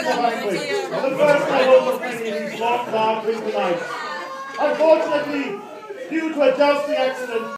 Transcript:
the Banquet, and the first I hope of many whose lot now bring to light. Unfortunately, due to a jousting accident,